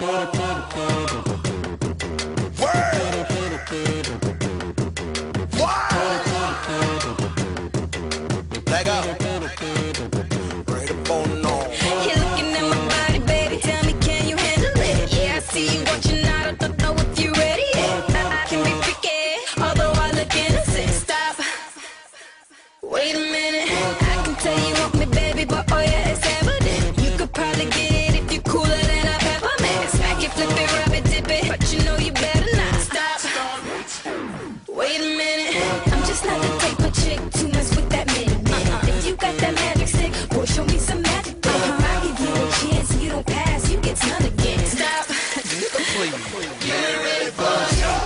Leg up. Right up on on. You're looking at my body, baby. Tell me, can you handle it? Yeah, I see you watching. I don't know if you're ready yet. I can be freaky, although I look innocent. Stop. Wait a minute. I can tell you want me, baby, but oh yeah, it's evident. You could probably get it if you're cooler than a peppermint. Smack it, flip it, rub it, dip it, but you know you better not stop. Wait a minute. I'm just not the type of chick to mess with that minute. If you got that magic stick, boy, show me some magic. I give you a chance, you don't pass, you get none again. Stop. Get ready for the show.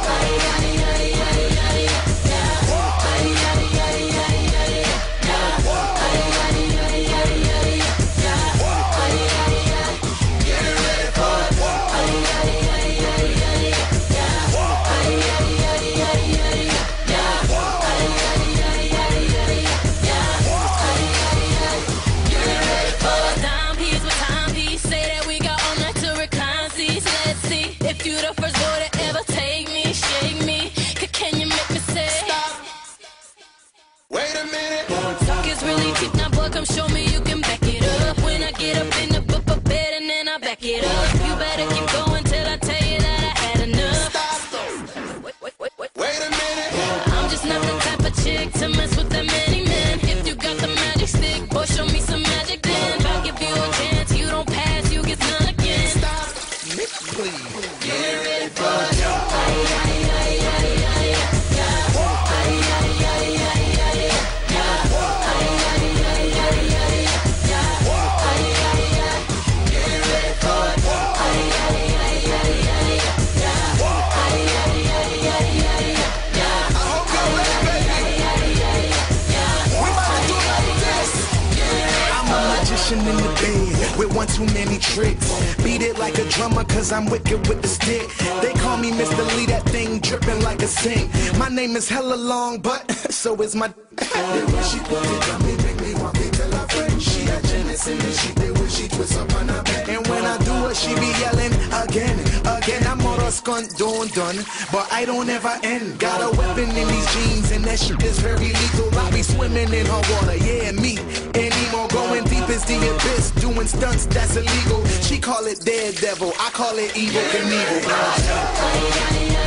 If you the first boy to ever take me, shake me, can you make me say stop? Wait a minute. Talk is really cheap now, boy, come show me you can back it up. When I get up in the bed and then I back it up. You better keep going till I tell you that I had enough. Stop. Wait a minute. I'm just not the type of chick to mess with that many men. If you got the magic stick, boy, show me some magic then. If I give you a chance, you don't pass, you get none again. Stop. Please. Get ready for the show. In the bed with one too many tricks. Beat it like a drummer cause I'm wicked with the stick. They call me Mr. Lee, that thing dripping like a sink. My name is hella long, but so is my when she put it on me, make me want to tell her friend. She a genius in the sheet, they wish she twist up on her back. And when I do it, she be yelling again, again. I'm all a skunt, done, but I don't ever end. Got a weapon in these jeans and that shit is very lethal. I be swimming in her water, yeah, me and Nemo going deep as the abyss, doing stunts that's illegal. She call it Daredevil, I call it Evil Knievel.